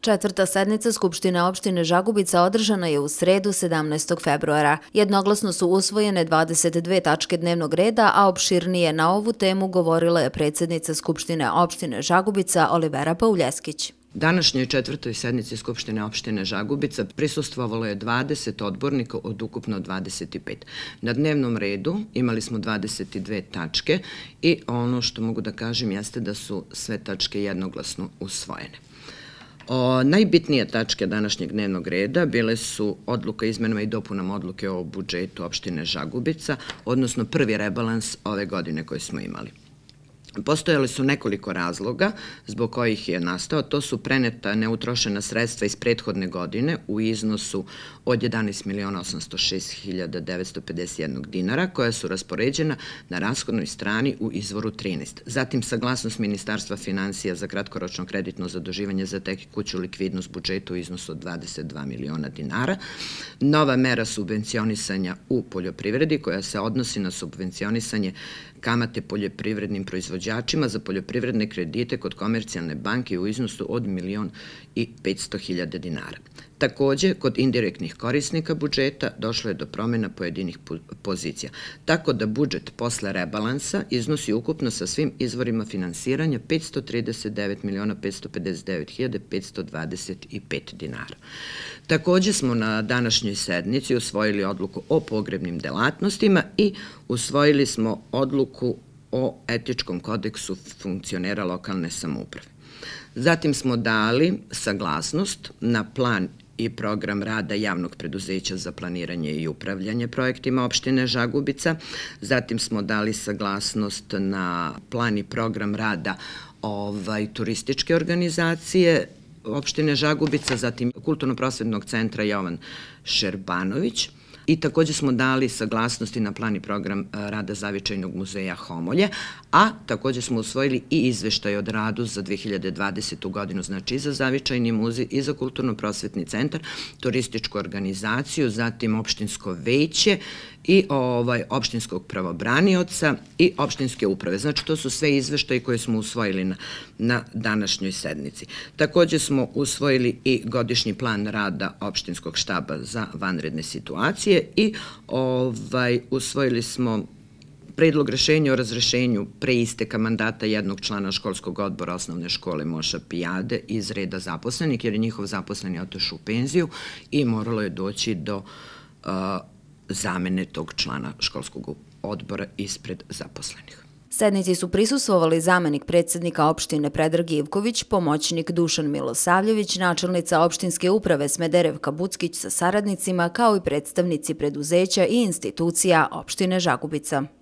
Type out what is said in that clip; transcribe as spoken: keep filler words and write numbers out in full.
Četvrta sednica Skupštine opštine Žagubica održana je u sredu sedamnaestog februara. Jednoglasno su usvojene dvadeset dve tačke dnevnog reda, a opširnije na ovu temu govorila je predsjednica Skupštine opštine Žagubica Olivera Pauljeskić. Današnjoj četvrtoj sednici Skupštine opštine Žagubica prisustvovalo je dvadeset odbornika od ukupno dvadeset pet. Na dnevnom redu imali smo dvadeset dve tačke i ono što mogu da kažem jeste da su sve tačke jednoglasno usvojene. O, najbitnije tačke današnjeg dnevnog reda bile su odluka izmenama i dopunama odluke o budžetu opštine Žagubica, odnosno prvi rebalans ove godine koji smo imali. Postojali su nekoliko razloga zbog kojih je nastao. To su preneta neutrošena sredstva iz prethodne godine u iznosu od jedanaest miliona osamsto šest hiljada devetsto pedeset jedan dinara, koja su raspoređena na rashodnoj strani u izvoru trinaest. Zatim, saglasnost Ministarstva finansija za kratkoročno kreditno zaduživanje za tekuću likvidnost budžeta u iznosu od dvadeset dva miliona dinara. Nova mera subvencionisanja u poljoprivredi koja se odnosi na subvencionisanje kamate poljoprivrednim proizvođačima za poljoprivredne kredite kod komercijalne banke u iznosu od milion i petsto hiljada dinara. Takođe, kod indirektnih korisnika budžeta došlo je do promjena pojedinih pozicija, tako da budžet posle rebalansa iznosi ukupno sa svim izvorima finansiranja petsto trideset devet miliona petsto pedeset devet hiljada petsto dvadeset pet dinara. Takođe smo na današnjoj sednici usvojili odluku o pogrebnim delatnostima i usvojili smo odluku o etičkom kodeksu funkcionera lokalne samouprave. Zatim smo dali saglasnost na plan i program rada javnog preduzeća za planiranje i upravljanje projektima opštine Žagubica. Zatim smo dali saglasnost na plan i program rada ovaj, turističke organizacije opštine Žagubica, zatim Kulturno-prosvetnog centra Jovan Šerbanović. I također smo dali saglasnosti na plan i program rada Zavičajnog muzeja Homolje, a također smo usvojili i izveštaj od radu za dve hiljade dvadesetu godinu, znači i za Zavičajni muzej, i za Kulturno-prosvetni centar, turističku organizaciju, zatim opštinsko veće i ovaj, opštinskog pravobranioca i opštinske uprave. Znači, to su sve izveštaji koje smo usvojili na, na današnjoj sednici. Također smo usvojili i godišnji plan rada opštinskog štaba za vanredne situacije i ovaj, usvojili smo predlog rešenja o razrešenju pre isteka mandata jednog člana školskog odbora osnovne škole Moša Pijade iz reda zaposlenih, jer je njihov zaposleni otišao u penziju i moralo je doći do uh, zamene tog člana školskog odbora ispred zaposlenih. Sednici su prisustvovali zamenik predsjednika opštine Predrag Ivković, pomoćnik Dušan Milosavljević, načelnica opštinske uprave Smederevka Buckić sa saradnicima, kao i predstavnici preduzeća i institucija opštine Žagubica.